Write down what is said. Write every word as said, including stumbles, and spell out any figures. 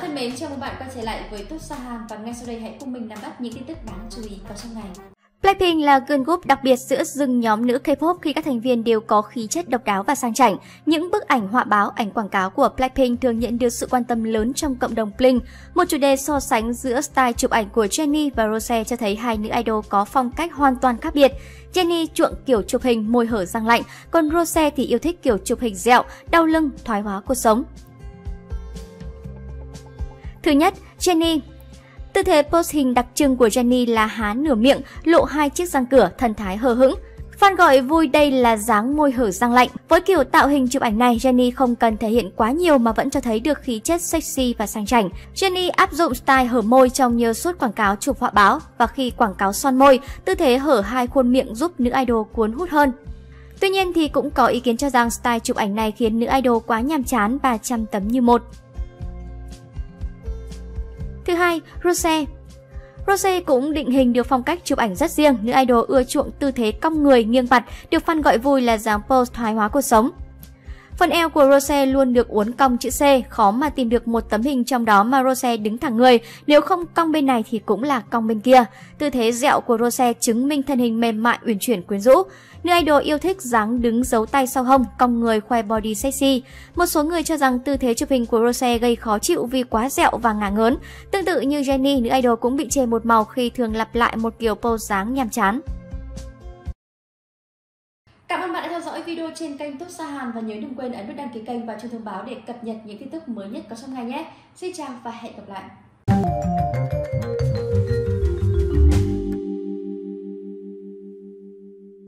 thân mến, chào mừng bạn quay trở lại với Top Sahan và ngay sau đây hãy cùng mình nắm bắt những tin tức đáng chú ý có trong ngày. Blackpink là girl group đặc biệt giữa rừng nhóm nữ K-pop khi các thành viên đều có khí chất độc đáo và sang chảnh. Những bức ảnh họa báo, ảnh quảng cáo của Blackpink thường nhận được sự quan tâm lớn trong cộng đồng Blink. Một chủ đề so sánh giữa style chụp ảnh của Jennie và Rose cho thấy hai nữ idol có phong cách hoàn toàn khác biệt. Jennie chuộng kiểu chụp hình môi hở răng lạnh, còn Rose thì yêu thích kiểu chụp hình dẹo, đau lưng, thoái hóa cột sống. Thứ nhất, Jennie. Tư thế pose hình đặc trưng của Jennie là há nửa miệng, lộ hai chiếc răng cửa, thần thái hờ hững. Fan gọi vui đây là dáng môi hở răng lạnh. Với kiểu tạo hình chụp ảnh này, Jennie không cần thể hiện quá nhiều mà vẫn cho thấy được khí chất sexy và sang chảnh. Jennie áp dụng style hở môi trong nhiều suất quảng cáo chụp họa báo, và khi quảng cáo son môi, tư thế hở hai khuôn miệng giúp nữ idol cuốn hút hơn. Tuy nhiên thì cũng có ý kiến cho rằng style chụp ảnh này khiến nữ idol quá nhàm chán và chăm tấm như một. Thứ hai, Rose. Rose cũng định hình được phong cách chụp ảnh rất riêng. Nữ idol ưa chuộng tư thế cong người nghiêng mặt, được fan gọi vui là dáng pose thoái hóa cột sống. Phần eo của Rose luôn được uốn cong chữ C, khó mà tìm được một tấm hình trong đó mà Rose đứng thẳng người, nếu không cong bên này thì cũng là cong bên kia. Tư thế dẹo của Rose chứng minh thân hình mềm mại uyển chuyển quyến rũ. Nữ idol yêu thích dáng đứng giấu tay sau hông, cong người khoe body sexy. Một số người cho rằng tư thế chụp hình của Rose gây khó chịu vì quá dẹo và ngả ngớn. Tương tự như Jennie, nữ idol cũng bị chê một màu khi thường lặp lại một kiểu pose dáng nhàm chán. Cảm ơn bạn đã theo dõi video trên kênh Top Sahan và nhớ đừng quên ấn nút đăng ký kênh và chuông thông báo để cập nhật những tin tức mới nhất có trong ngày nhé. Xin chào và hẹn gặp lại.